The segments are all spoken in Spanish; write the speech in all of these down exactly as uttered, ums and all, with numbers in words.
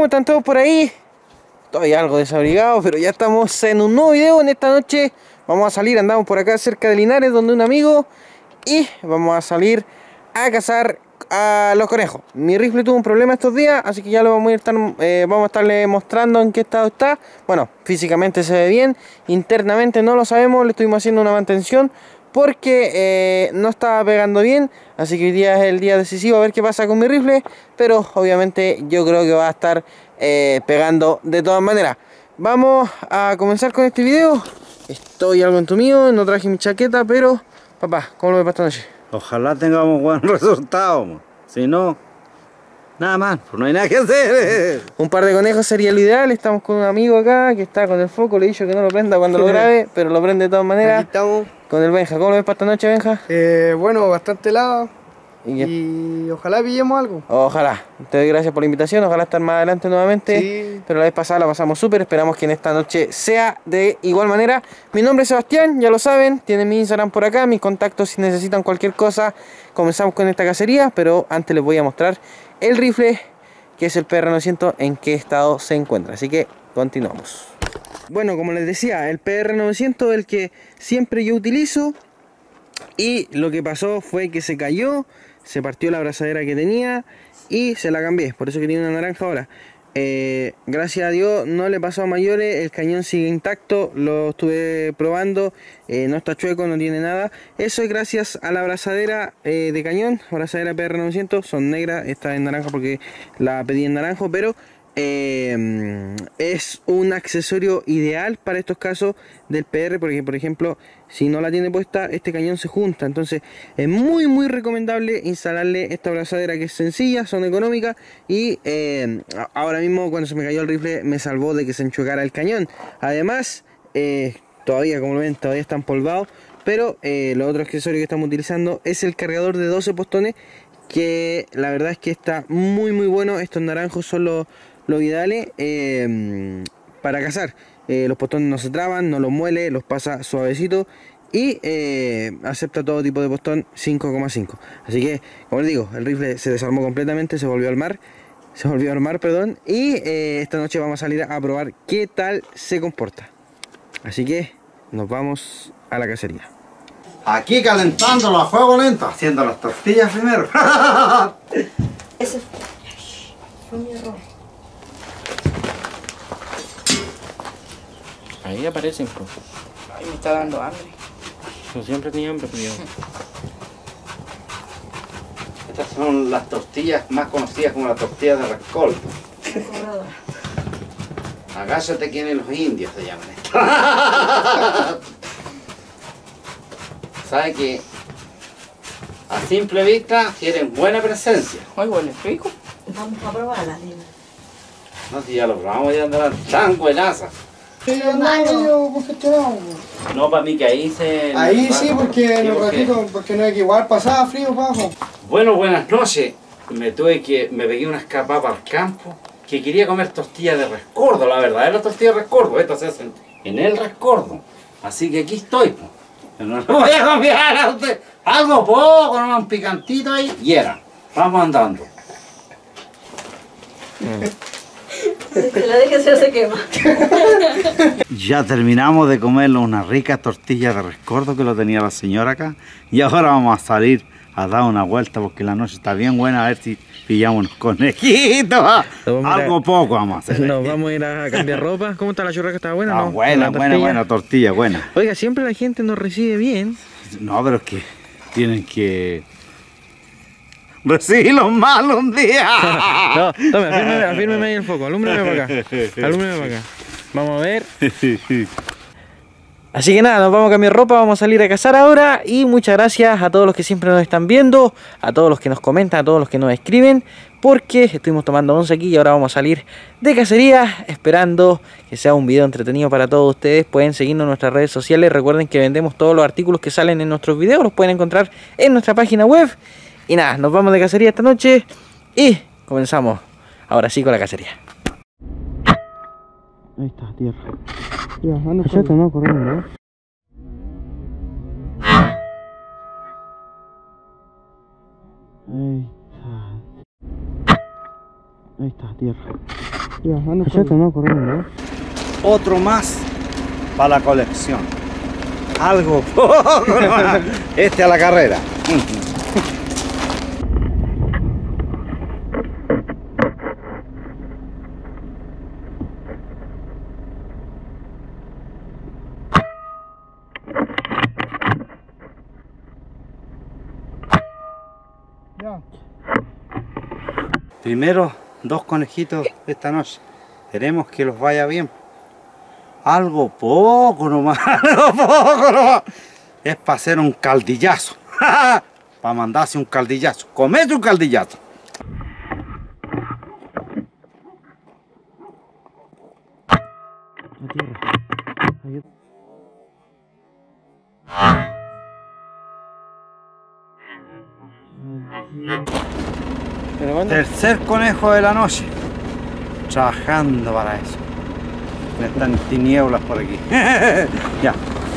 ¿Cómo están todos por ahí? Estoy algo desabrigado, pero ya estamos en un nuevo video. En esta noche vamos a salir, andamos por acá cerca de Linares, donde un amigo, y vamos a salir a cazar a los conejos. Mi rifle tuvo un problema estos días, así que ya lo vamos a, estar, eh, vamos a estarle mostrando en qué estado está. Bueno, físicamente se ve bien, internamente no lo sabemos, le estuvimos haciendo una mantención porque eh, no estaba pegando bien, así que hoy día es el día decisivo a ver qué pasa con mi rifle, pero obviamente yo creo que va a estar eh, pegando de todas maneras. Vamos a comenzar con este video. Estoy algo entumido, no traje mi chaqueta, pero papá, ¿cómo lo ves para esta noche? Ojalá tengamos buen resultado, si no, nada más, pues no hay nada que hacer. Un par de conejos sería lo ideal. Estamos con un amigo acá que está con el foco, le he dicho que no lo prenda cuando lo grabe, pero lo prende de todas maneras. Aquí estamos. Con el Benja. ¿Cómo lo ves para esta noche, Benja? Eh, bueno, bastante helado. Y, y ojalá pillemos algo. Ojalá. Te doy gracias por la invitación. Ojalá estar más adelante nuevamente. Sí. Pero la vez pasada la pasamos súper. Esperamos que en esta noche sea de igual manera. Mi nombre es Sebastián, ya lo saben. Tienen mi Instagram por acá, mis contactos si necesitan cualquier cosa. Comenzamos con esta cacería, pero antes les voy a mostrar el rifle, que es el P R novecientos, en qué estado se encuentra. Así que continuamos. Bueno, como les decía, el P R novecientos es el que siempre yo utilizo. Y lo que pasó fue que se cayó, se partió la abrazadera que tenía y se la cambié. Por eso que tiene una naranja ahora. Eh, gracias a Dios no le pasó a mayores, el cañón sigue intacto, lo estuve probando, eh, no está chueco, no tiene nada. Eso es gracias a la abrazadera eh, de cañón, abrazadera P R novecientos, son negras, esta es naranja porque la pedí en naranjo, pero eh, es un accesorio ideal para estos casos del P R, porque por ejemplo si no la tiene puesta este cañón se junta. Entonces es muy muy recomendable instalarle esta abrazadera, que es sencilla, son económicas y eh, ahora mismo cuando se me cayó el rifle me salvó de que se enchuecara el cañón. Además eh, todavía, como lo ven, todavía está empolvado, pero eh, lo otro accesorio que estamos utilizando es el cargador de doce postones, que la verdad es que está muy muy bueno. Estos naranjos son los Lo ideales eh, para cazar. Eh, los postones no se traban, no los muele, los pasa suavecito y eh, acepta todo tipo de postón cinco coma cinco. Así que, como les digo, el rifle se desarmó completamente, se volvió a armar, se volvió a armar, perdón, y eh, esta noche vamos a salir a probar qué tal se comporta. Así que nos vamos a la cacería. Aquí calentándolo a fuego lento, haciendo las tortillas primero. Ese fue mi error. Ahí aparecen, pues. Ay, me está dando hambre. Yo siempre tenía hambre, pero yo... Estas son las tortillas más conocidas como las tortillas de rescoldo. Agáchate, que en los indios se llaman esto. ¿Sabe que a simple vista tienen buena presencia? Ay, huele rico. Vamos a probarla, dime. No, si ya lo probamos, ya andarán tan buenazas. No, para mí que ahí se... Ahí sí, porque en Sí, un porque- ratito, porque no hay que igual pasaba frío bajo. Bueno, buenas noches. Me tuve que... Me pegué una escapada para el campo, que quería comer tortillas de rescordo, la verdadera tortilla de rescordo. Estas se hacen en el rescordo. Así que aquí estoy, pues. No le voy a confiar a usted. Algo poco, no, un picantito ahí. Y era. Vamos andando. Que la deje se quema. Ya terminamos de comernos una rica tortilla de rescordo que lo tenía la señora acá. Y ahora vamos a salir a dar una vuelta porque la noche está bien buena, a ver si pillamos unos conejitos. Vamos a- Algo poco vamos a hacer. Nos vamos a ir a cambiar ropa. ¿Cómo está la churrasca? ¿Está buena? Ah, no? buena, La buena, tortilla. buena tortilla, buena. Oiga, siempre la gente nos recibe bien. No, pero es que tienen que recibirlos mal un día. No, tome, afírmeme, afírmeme ahí el foco. Alúmbreme para acá. Alúmbreme para acá. Vamos a ver. Así que nada, nos vamos a cambiar ropa, vamos a salir a cazar ahora. Y muchas gracias a todos los que siempre nos están viendo, a todos los que nos comentan, a todos los que nos escriben, porque estuvimos tomando once aquí y ahora vamos a salir de cacería, esperando que sea un video entretenido para todos ustedes. Pueden seguirnos en nuestras redes sociales, recuerden que vendemos todos los artículos que salen en nuestros videos, los pueden encontrar en nuestra página web. Y nada, nos vamos de cacería esta noche y comenzamos ahora sí con la cacería. Ahí está, tierra. Ya, anda Perfecto, no, corriendo, ¿eh? Ahí está. Ahí está, tierra. Ya, anda corriendo. No, corriendo, ¿eh? Otro más para la colección. Algo poco nomás. Este a la carrera. Ya. Primero, dos conejitos esta noche. Queremos que los vaya bien. Algo poco nomás, algo poco nomás. Es para hacer un caldillazo. Para mandarse un caldillazo. Comete un caldillazo. La tierra. Ahí. Pero cuando... Tercer conejo de la noche. Trabajando para eso. Están tinieblas por aquí. Ya.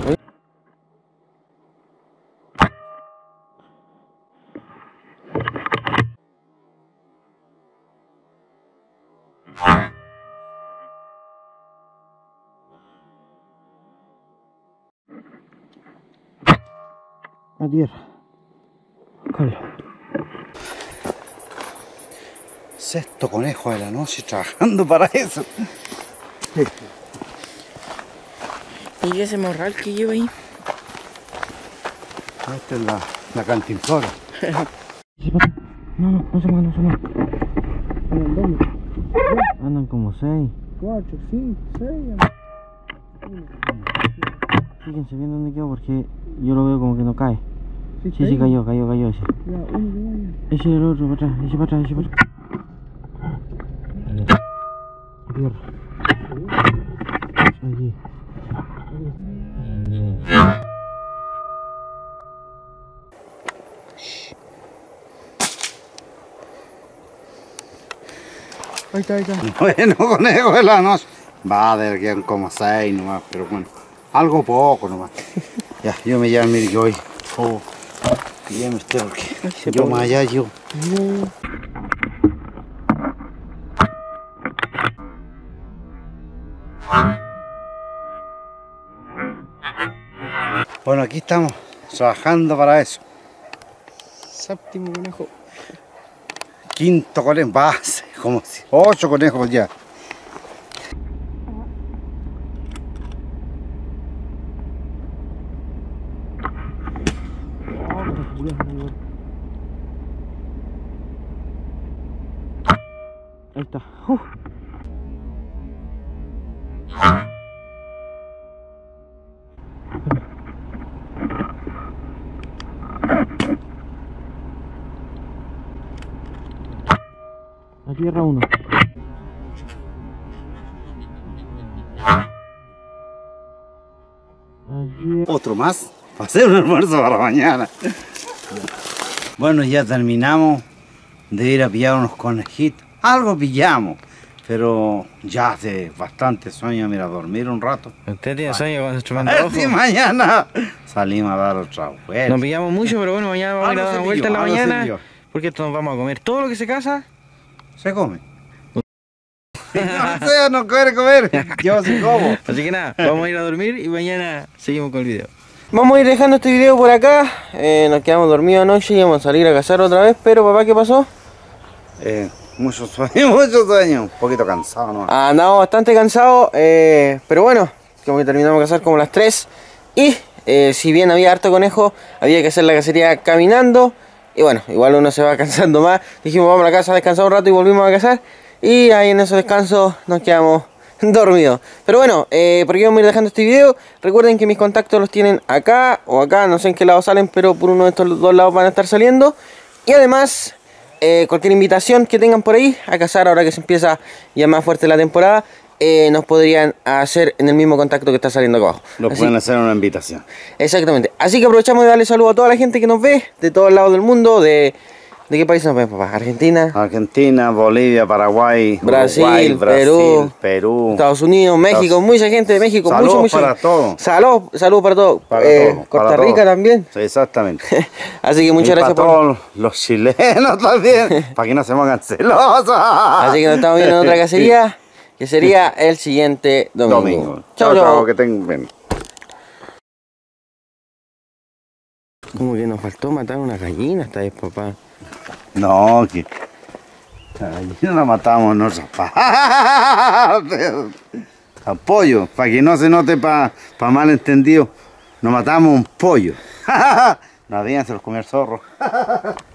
La tierra. Cola. Sexto conejo de la noche trabajando para eso. ¿Y ese morral que lleva ahí? Esta es la, la cantimplora. No, no, no se muevan, no se muevan. Andan como seis. Cuatro, cinco, seis. Fíjense bien dónde quedó porque yo lo veo como que no cae. Sí, Sí, sí, cayó, cayó, cayó ese. Ya, uno que vaya. Ese es el otro, para atrás, ese para atrás, ese para atrás. Tierra. Allí. Ahí está, ahí está. Bueno, conejo de la noche. Va a haber que como seis nomás, pero bueno. Algo poco nomás. Ya, yo me llamo, mire que hoy. Oh, ya me estoy porque yo más allá, yo. Bueno, aquí estamos trabajando para eso. Séptimo conejo. Quinto conejo, base, como si ocho conejos ya. Ahí está. Uh. La tierra uno. Allí. Otro más para hacer un almuerzo para mañana. Bueno, ya terminamos de ir a pillar unos conejitos. Algo pillamos, pero ya hace bastante sueño, mira, dormir un rato. ¿Usted tiene sueño cuando se A chupando ver si mañana salimos a dar otra vuelta. Nos pillamos mucho, pero bueno, mañana vamos a ir a dar una Algo vuelta en la se pilló, algo se mañana. pilló. Porque esto nos vamos a comer todo lo que se casa. Se come. No sé, no quiere comer. Yo sí como. Así que nada, vamos a ir a dormir y mañana seguimos con el video. Vamos a ir dejando este video por acá. Eh, nos quedamos dormidos anoche y vamos a salir a cazar otra vez. Pero papá, ¿qué pasó? Eh, mucho sueño, mucho sueño. Un poquito cansado, ¿no? Andamos bastante cansados, eh, pero bueno, como que terminamos de cazar como a las tres. Y eh, si bien había harto conejo, había que hacer la cacería caminando. Y bueno, igual uno se va cansando más. Dijimos, vamos a la casa a descansar un rato y volvimos a cazar. Y ahí en esos descansos nos quedamos dormidos. Pero bueno, eh, por aquí vamos a ir dejando este video. Recuerden que mis contactos los tienen acá o acá, no sé en qué lado salen, pero por uno de estos dos lados van a estar saliendo. Y además, eh, cualquier invitación que tengan por ahí a cazar ahora que se empieza ya más fuerte la temporada, eh, nos podrían hacer en el mismo contacto que está saliendo acá abajo. Lo Así- pueden hacer una invitación. Exactamente. Así que aprovechamos de darle saludo a toda la gente que nos ve de todos lados del mundo, de ¿De qué país nos ven, papá? ¿Argentina? Argentina, Bolivia, Paraguay, Brasil, Uruguay, Brasil, Perú, Perú. Estados Unidos, México, mucha gente de México, Saludos mucho, mucho. para todos. Salud, salud para todos. Para Eh, todos, Costa para Rica todos. también. Sí, exactamente. Así que muchas Y gracias para por. todos los chilenos también, para que no se pongan celosos. Así que nos estamos viendo en otra cacería, que sería el siguiente domingo. Domingo. Chao, chao. Que tengan. Como que nos faltó matar una gallina esta vez, papá. No, que. Ahí no la matamos nosotros. A pollo, para que no se note para pa malentendido. Nos matamos un pollo. No habían se los comió el zorro.